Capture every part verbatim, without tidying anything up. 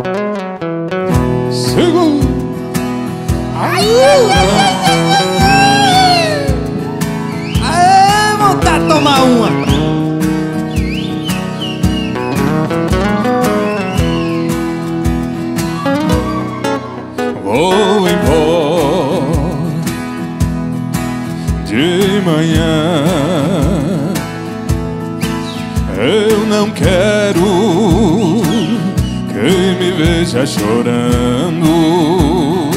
Segundo. Aê, vontade de tomar uma. Vou embora de manhã. Eu não quero quem me veja chorando.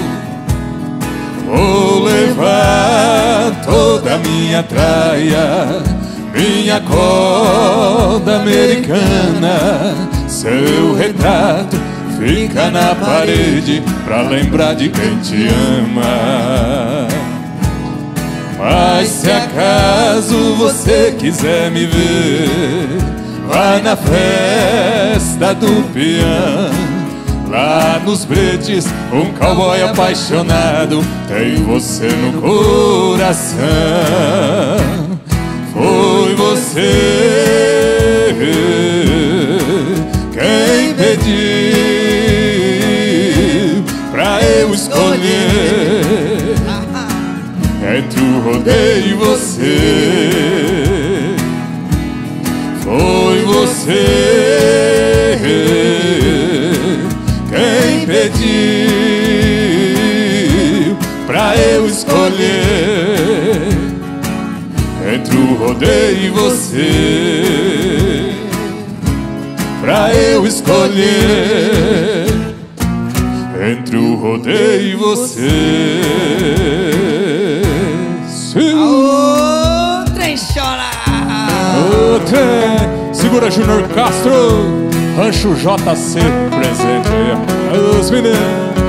Vou levar toda a minha traia, minha corda americana. Seu retrato fica na parede pra lembrar de quem te ama. Mas se acaso você quiser me ver, vai na festa do peão. Lá nos bretes, um cowboy apaixonado tem você no coração. Foi você quem pediu pra eu escolher entre o rodeio e você. Foi você quem pediu pra eu escolher entre o rodeio e você. Pra eu escolher entre o rodeio e você. Aô, trem chora. Ô, trem. Segura, Júnior Castro. Rancho J C presente aí. Os meninos.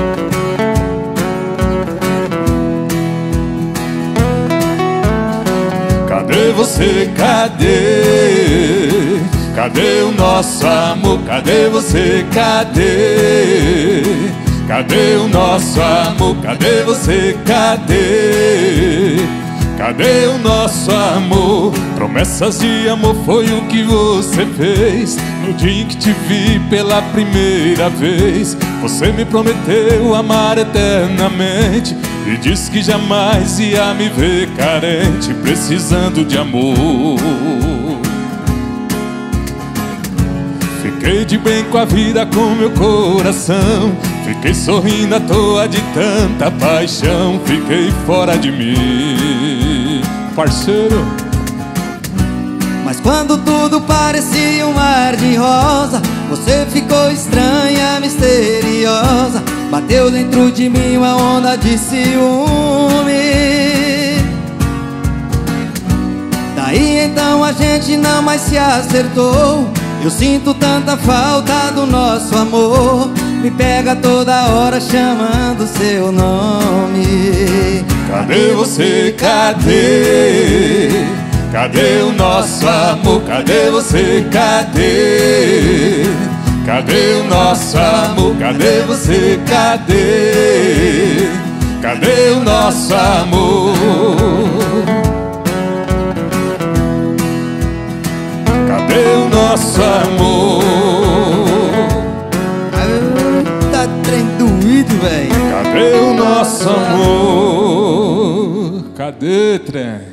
Cadê você? Cadê? Cadê o nosso amor? Cadê você? Cadê? Cadê o nosso amor? Cadê você? Cadê? Cadê o nosso amor? Promessas de amor foi o que você fez no dia em que te vi pela primeira vez. Você me prometeu amar eternamente e disse que jamais ia me ver carente, precisando de amor. Fiquei de bem com a vida, com meu coração. Fiquei sorrindo à toa de tanta paixão. Fiquei fora de mim, parceiro. Mas quando tudo parecia um mar de rosa, você ficou estranha, misteriosa. Bateu dentro de mim uma onda de ciúme. Daí então a gente não mais se acertou. Eu sinto tanta falta do nosso amor. Me pega toda hora chamando seu nome. Cadê você? Cadê? Cadê o nosso amor? Cadê você? Cadê? Cadê o nosso amor? Cadê você? Cadê? Cadê o nosso amor? Cadê o nosso amor? Tá trem doído, velho. Cadê o nosso amor? Cadê, trem?